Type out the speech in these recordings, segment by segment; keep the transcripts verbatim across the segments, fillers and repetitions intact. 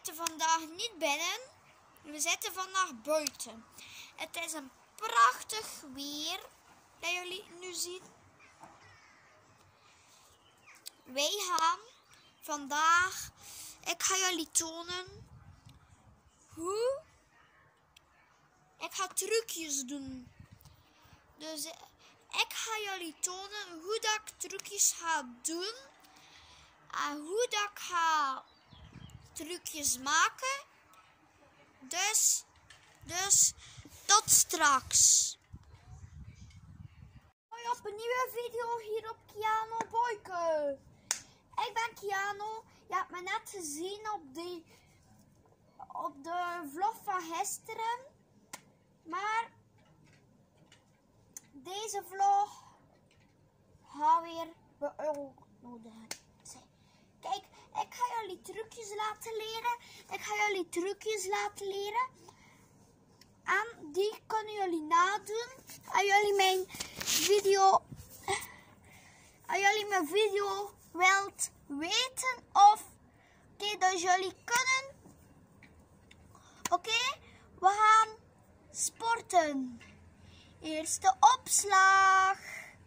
zitten vandaag niet binnen. We zitten vandaag buiten. Het is een prachtig weer dat jullie nu zien. Wij gaan vandaag, ik ga jullie tonen hoe ik ga trucjes doen. Dus ik ga jullie tonen hoe dat ik trucjes ga doen en hoe dat ik ga trucjes maken. Dus, dus tot straks. Hoi op een nieuwe video hier op Kiano Boyke. Ik ben Kiano. Je hebt me net gezien op, die, op de vlog van gisteren. Maar deze vlog gaat weer beüindigd zijn. Kijk, ik ga jullie trucjes laten leren. Ik ga jullie trucjes laten leren. En die kunnen jullie nadoen. En jullie mijn video, en jullie mijn video wilt weten of oké, okay, dat jullie kunnen. Oké, okay, we gaan sporten. Eerste opslag.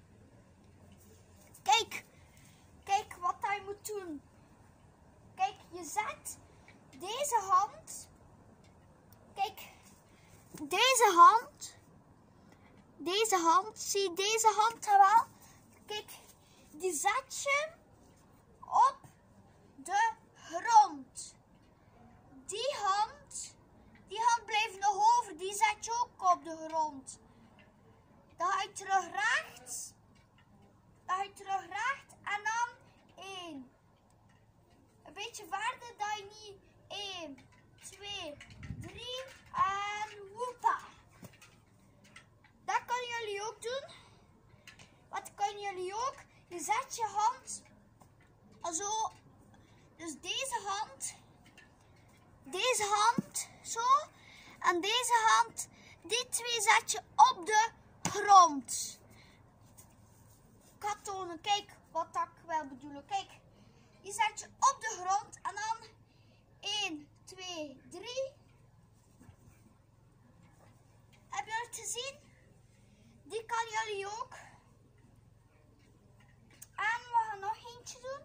Kijk, kijk wat hij moet doen. Kijk, je zet deze hand. Kijk, deze hand. Deze hand. Zie je deze hand wel? Kijk, die zet je op de grond. Die hand, die hand blijft nog over. Die zet je ook op de grond. Dan ga je terug rechts. Dan ga je terug rechts en dan één. Een beetje verder dat je niet één, twee, drie en woepa. Dat kunnen jullie ook doen. Wat kunnen jullie ook? Je zet je hand zo. Dus deze hand. Deze hand zo. En deze hand. Die twee zet je op de grond. Ik ga tonen. Kijk wat ik wil bedoelen. Kijk. Die zet je op de grond. En dan één, twee, drie. Heb je het gezien? Die kan jullie ook. En we gaan nog eentje doen.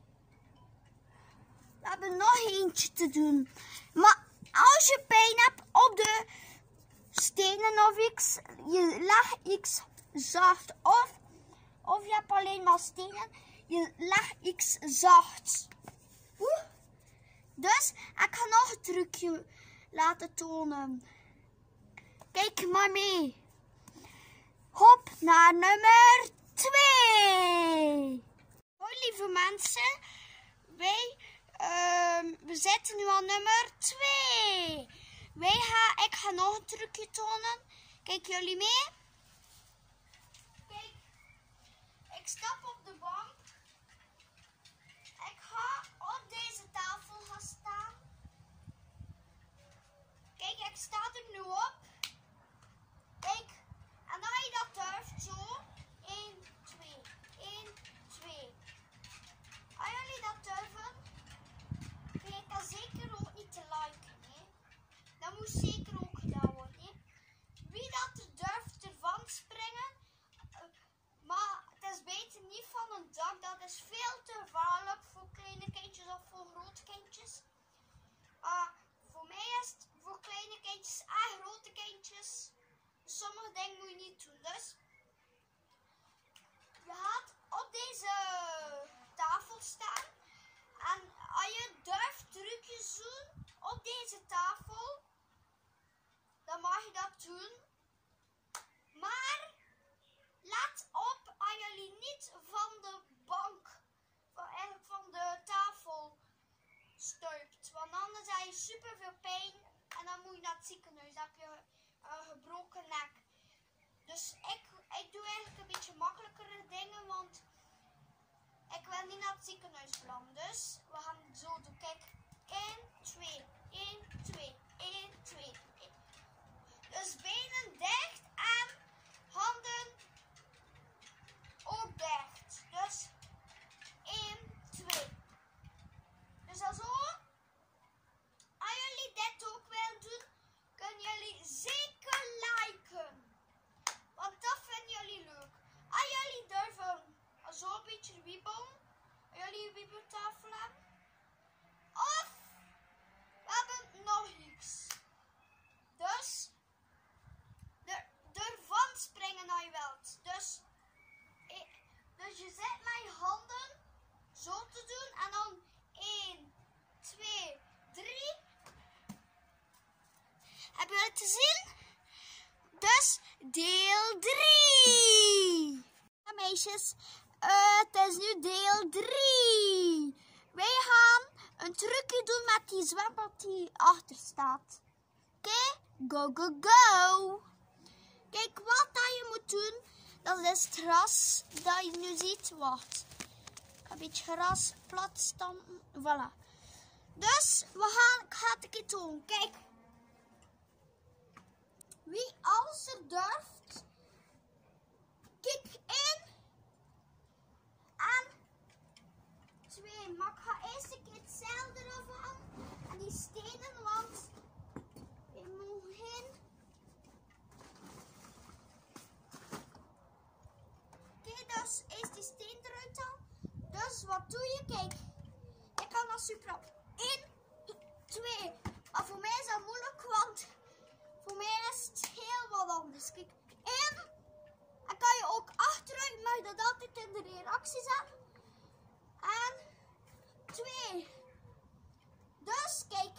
We hebben nog eentje te doen. Maar als je pijn hebt op de stenen of iets, je legt iets zacht. Of, of je hebt alleen maar stenen, je legt iets zacht. Oeh. Dus ik ga nog een trucje laten tonen. Kijk maar mee. Hop naar nummer twee. Hoi lieve mensen. Wij, uh, we zitten nu aan nummer twee. Wij gaan, ik ga nog een trucje tonen. Kijk jullie mee? Kijk. Ik stap op de bank. Ik ga op deze tafel gaan staan. Kijk, ik sta er nu op. Kijk. En dan ga je dat durft zo. één, twee, één, twee. Als jullie dat durven, vergeet dat zeker ook niet te liken. Hè? Dat moet zeker ook gedaan worden. Hè? Wie dat er durft ervan springen, maar het is beter niet van een dak. Dat is veel te gevaarlijk voor kleine kindjes of voor grote kindjes. Uh, voor mij is het voor kleine kindjes en grote kindjes. Sommige dingen moet je niet doen. Dus je gaat op deze tafel staan. En als je durft trucjes doen op deze tafel, dan mag je dat doen. Maar let op als jullie niet van de bank, van, eigenlijk van de tafel stuipt. Want anders heb je super veel pijn en dan moet je naar het ziekenhuis. Dan heb je een gebroken nek. Dus ik, ik doe eigenlijk een beetje makkelijkere dingen, want ik wil niet naar het ziekenhuis belanden. Dus we gaan het zo doen. Kijk, één, twee, één, twee, één, twee, één. Dus benen dicht en handen ook dicht. Dus één, twee. Dus dan zo. deel drie. Ja, meisjes, uh, het is nu deel drie. Wij gaan een trucje doen met die zwembad die achter staat. Oké, okay? Go, go, go. Kijk, wat dat je moet doen, dat is het gras dat je nu ziet. Wacht, een beetje gras, plat stampen, voilà. Dus, we gaan, ik ga het een keer doen. Kijk. Wie als er durft, kijk in. En twee. Maar ik ga eerst een keer het zeil eraf halen. En die stenen, want we mogen. Kijk, dus eerst die steen eruit halen. Dus wat doe je? Kijk. Ik kan dat super op. één, twee. Maar voor mij is dat moeilijk, want voor mij is het heel wat anders. Kijk, één. En kan je ook achteruit, mag je dat altijd in de reactie zetten. En twee. Dus kijk.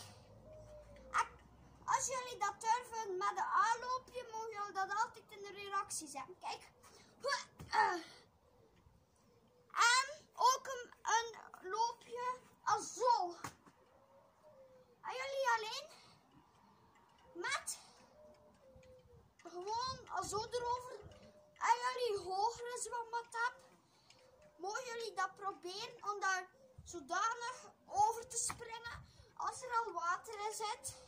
Als jullie dat durven met een aanloopje, mogen jullie dat altijd in de reactie zetten. Kijk. En ook een, een loopje als zo. En jullie alleen met gewoon zo erover. En jullie hogere zwembad hebben, mogen jullie dat proberen om daar zodanig over te springen als er al water in zit.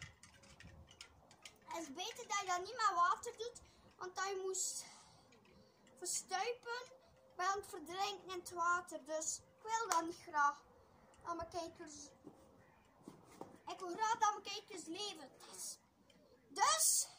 Het is beter dat je dat niet met water doet, want dan je moest verstuipen bij het verdrinken in het water. Dus ik wil dat niet graag. Dat mijn kijkers, ik wil graag dat mijn kijkers leven. Dus